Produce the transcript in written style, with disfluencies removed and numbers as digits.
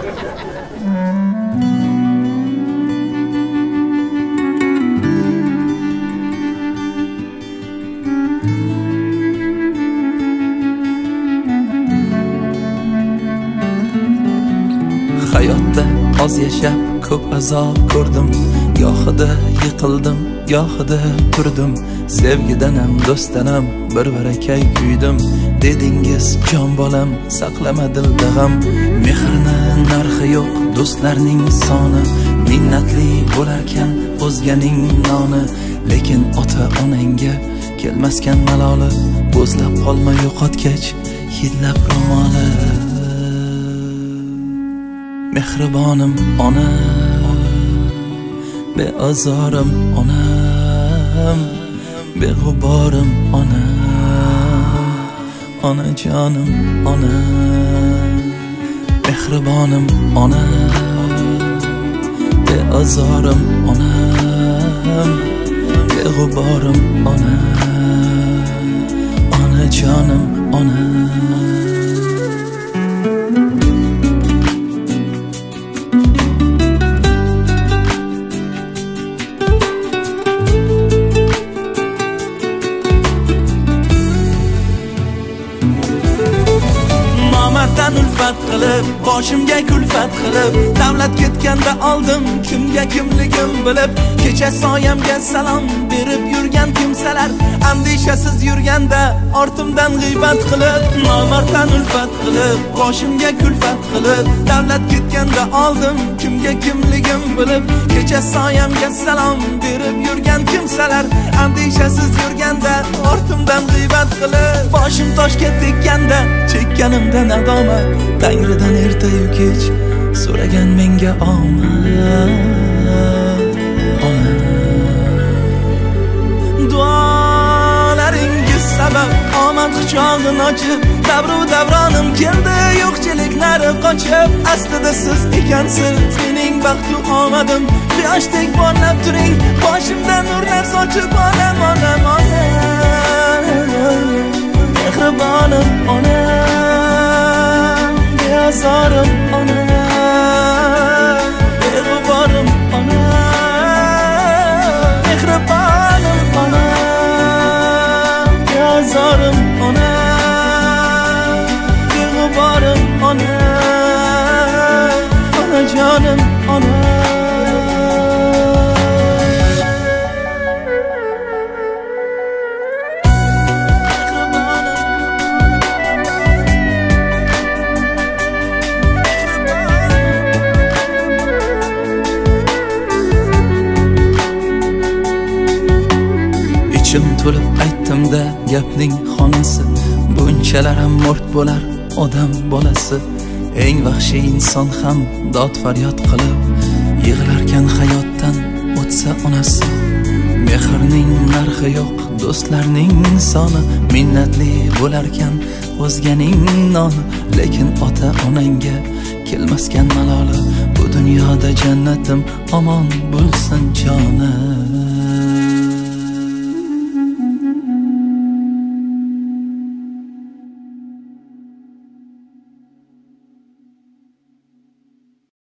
Hayotda oz yashab ko'p azob ko'rdim, gohida yiqildim, gohida turdim. Sevgidanam, do'stanam bir barakay kuydim. Dedingiz jon bolam, saqlama dilda g'am. Mehrni narxi yo'q, do'stlarning soni. Minnatli bo'larkan o'zganing noni. Lekin ota-onangga kelmaskan maloli. Bo'zlab qolma yo'qotgach, hidlab ro'moli. Mehribonim ona, beazorim onam, beg'uborim ona, onajonim ona. Mehribonim ona, beazorim onam, beg'uborim ona, onajonim ona. Ulfat qilib, boshimga kulfat qilib, davlat ketganda oldim kimga kimligim bilib. Kecha soyamga salom berib yurgan kimsalar, andishasiz yurganda ortimdan g'iybat qilib. Nomarddan ulfat qilib, boshimga kulfat qilib, davlat ketganda oldim kimga kimligim bilib. Kecha soyamga salom berib yurgan kimsalar, andishasiz yurganda ortimdan g'iybat qilib. Boshim toshga tekkanda chekkanimda nadomat, Tangridan ertayu kech so'ragan menga omad. Ona, duolaringiz sabab omad quchog'ini ochib, davru davronim keldi yo'qchiliklari qochib. Aslida siz ekansiz mening baxtu omadim, quyoshdek porlab turing, boshimdan nurlar sochib. Onam, onam, onam, mehribonim ona, beazorim ona, beg'uborim ona. Mehribonim ona, beazorim ona, beg'uborim ona, onajonim ona. Ichim to'lib aytdim-da gapning xonasi, bunchalar ham mort bo'lar odam bolasi. Eng vahshiy inson ham dod faryod qilib yig'larkan hayotdan o'tsa onasi. Mehrning narxi yo'q, do'stlarning soni. Minnatli bo'larkan o'zganing noni. Lekin ota-onangga kelmaskan maloli. Bu dunyoda jannatim omon bo'lsin jonim.